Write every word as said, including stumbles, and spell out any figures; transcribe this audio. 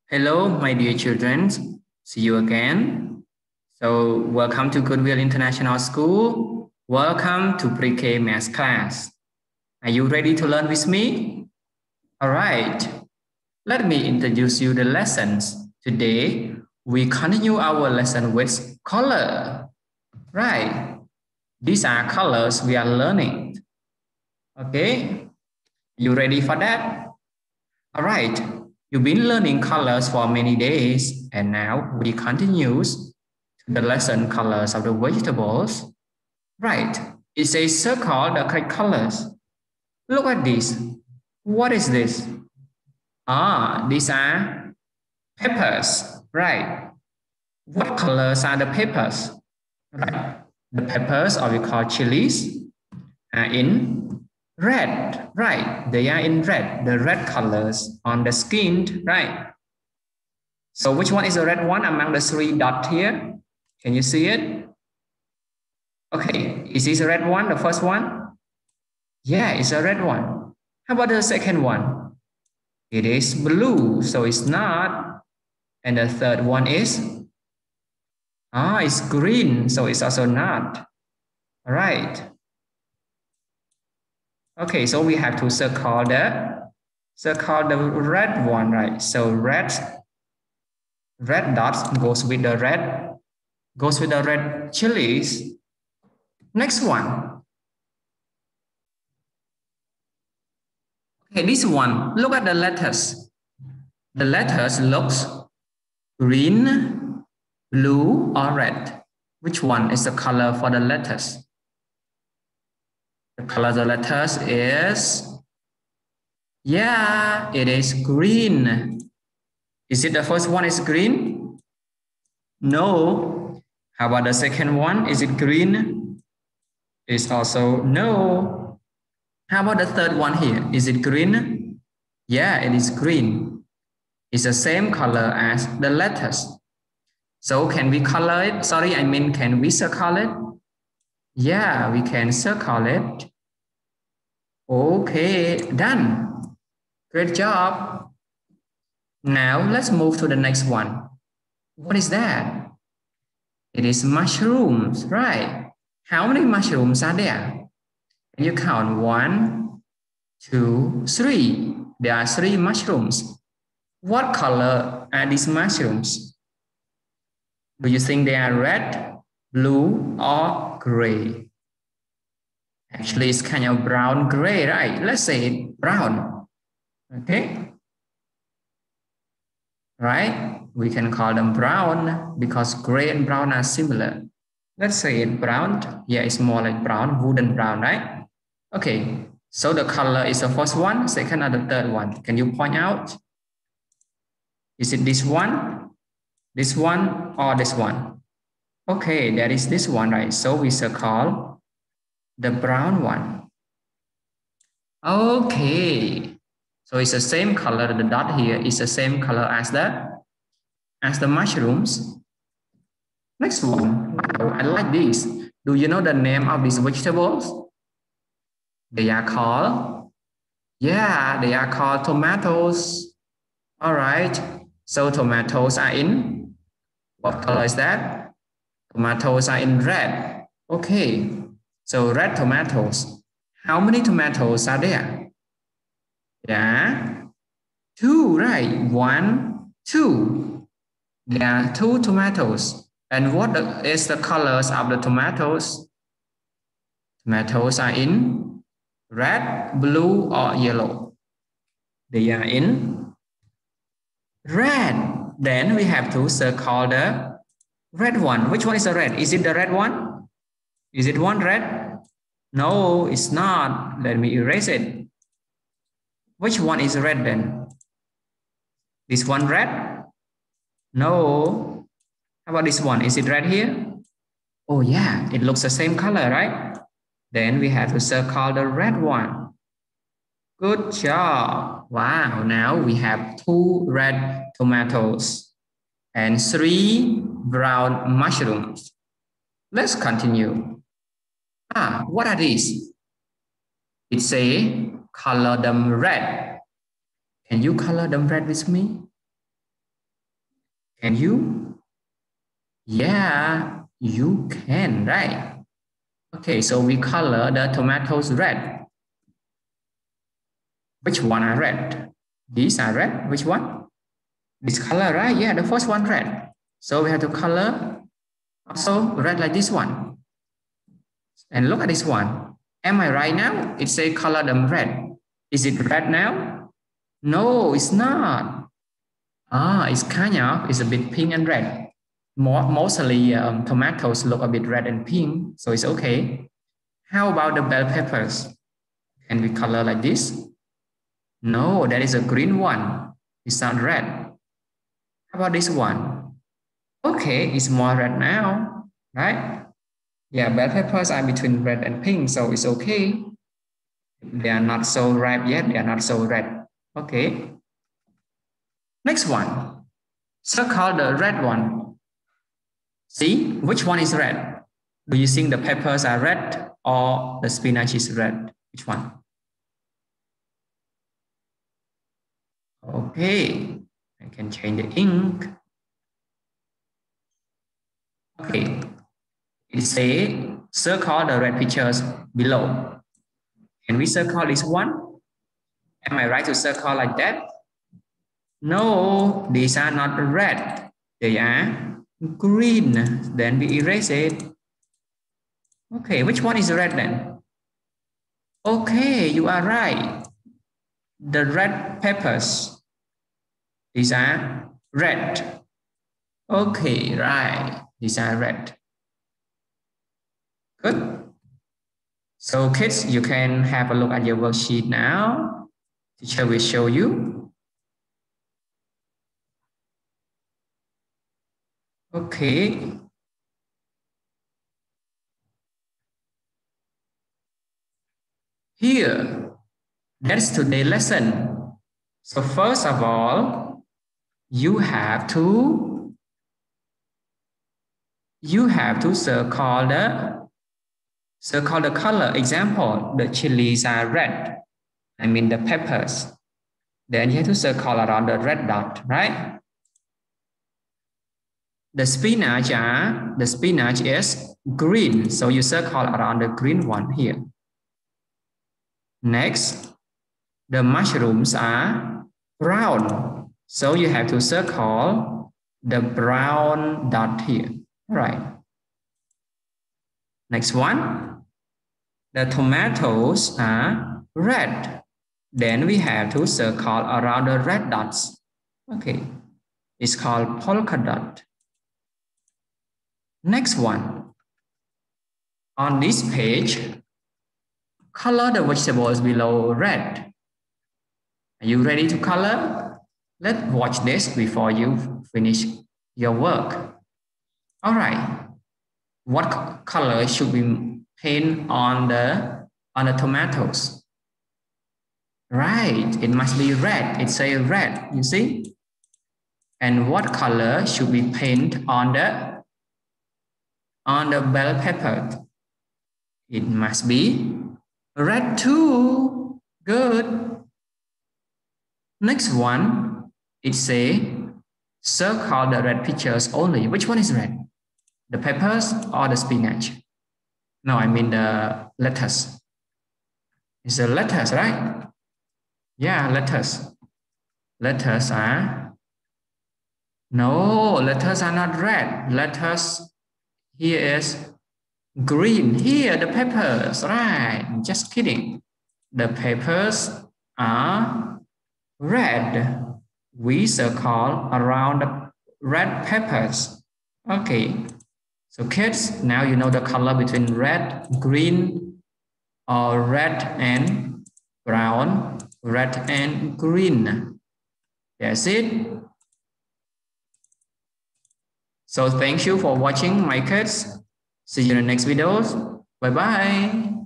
Hello, my dear children. See you again. So, welcome to Goodwill International School. Welcome to pre-K math class. Are you ready to learn with me? All right. Let me introduce you the lessons. Today, we continue our lesson with color. Right. These are colors we are learning. Okay. You ready for that? All right. You've been learning colors for many days, and now we continue to the lesson colors of the vegetables. Right, it says circle the correct colors. Look at this. What is this? Ah, these are peppers, right? What colors are the peppers? Right, the peppers, or we call chilies, are in red, right? They are in red, the red colors on the skin, right? So which one is the red one among the three dots here? Can you see it? Okay, is this the red one, the first one? Yeah, it's a red one. How about the second one? It is blue, so it's not. And the third one is? Ah, it's green, so it's also not. All right. Okay, so we have to circle the circle the red one, right? So red red dots goes with the red goes with the red chilies. Next one. Okay, this one. Look at the letters. The letters looks green, blue, or red. Which one is the color for the letters? The color of the letters is, yeah, it is green. Is it the first one is green? No. How about the second one? Is it green? It's also no. How about the third one here? Is it green? Yeah, it is green. It's the same color as the letters. So can we color it? Sorry, I mean, can we circle it? Yeah, we can circle it. Okay, done. Great job. Now let's move to the next one. What is that? It is mushrooms, right? How many mushrooms are there? Can you count? One, two, three. There are three mushrooms. What color are these mushrooms? Do you think they are red, blue, or gray? Actually, it's kind of brown gray, right? Let's say brown. Okay. Right? We can call them brown because gray and brown are similar. Let's say it brown. Yeah, it's more like brown, wooden brown, right? Okay. So the color is the first one, second, or the third one. Can you point out? Is it this one, this one, or this one? Okay, that is this one, right? So we circle the brown one. Okay. So it's the same color, the dot here is the same color as the, as the mushrooms. Next one, wow, I like this. Do you know the name of these vegetables? They are called, yeah, they are called tomatoes. All right. So tomatoes are in, what color is that? Tomatoes are in red. Okay. So red tomatoes. How many tomatoes are there? Yeah. Two, right? One, two. There are two tomatoes. And what is the colors of the tomatoes? Tomatoes are in red, blue, or yellow. They are in red. Then we have to circle the red one. Which one is the red? Is it the red one? Is it one red? No, it's not. Let me erase it. Which one is red then? This one red? No. How about this one? Is it red here? Oh yeah, it looks the same color, right? Then we have to circle the red one. Good job. Wow, now we have two red tomatoes and three brown mushrooms. Let's continue. Ah, what are these? It says color them red. Can you color them red with me? Can you? Yeah, you can, right? Okay, so we color the tomatoes red. Which one are red? These are red. Which one? This color, right? Yeah, the first one red. So we have to color also red like this one. And look at this one. Am I right now? It says color them red. Is it red now? No, it's not. Ah, it's kind of, it's a bit pink and red. More, mostly um, tomatoes look a bit red and pink, so it's okay. How about the bell peppers? Can we color like this? No, that is a green one. It's not red. How about this one? Okay, it's more red now, right? Yeah, bell peppers are between red and pink, so it's okay. They are not so ripe yet, they are not so red. Okay. Next one. Circle the red one. See, which one is red? Do you think the peppers are red or the spinach is red? Which one? Okay, I can change the ink. Okay, it says circle the red pictures below. Can we circle this one? Am I right to circle like that? No, these are not red. They are green. Then we erase it. Okay, which one is red then? Okay, you are right. The red peppers. These are red. Okay, right. These are red. Good. So kids, you can have a look at your worksheet now. Teacher will show you. Okay. Here, that's today's lesson. So first of all, you have to you have to circle the circle the color. Example, the chilies are red. I mean the peppers. Then you have to circle around the red dot, right? The spinach are the spinach is green, so you circle around the green one here. Next, the mushrooms are brown, so you have to circle the brown dot here. All right. Next one, the tomatoes are red. Then we have to circle around the red dots. Okay, it's called polka dot. Next one, on this page, color the vegetables below red. Are you ready to color? Let's watch this before you finish your work. All right. What color should we paint on the on the tomatoes? Right, it must be red. It says red, you see? And what color should we paint on the on the bell pepper? It must be red too. Good. Next one, it says circle the red pictures only. Which one is red? The peppers or the spinach? No, I mean the lettuce. It's the lettuce, right? Yeah, lettuce. Lettuce are... No, lettuce are not red. Lettuce here is green. Here, the peppers, right? Just kidding. The peppers are red. We circle around the red peppers. Okay. So kids, now you know the color between red, green, or red and brown, red and green. That's it. So thank you for watching, my kids. See you in the next videos. Bye-bye.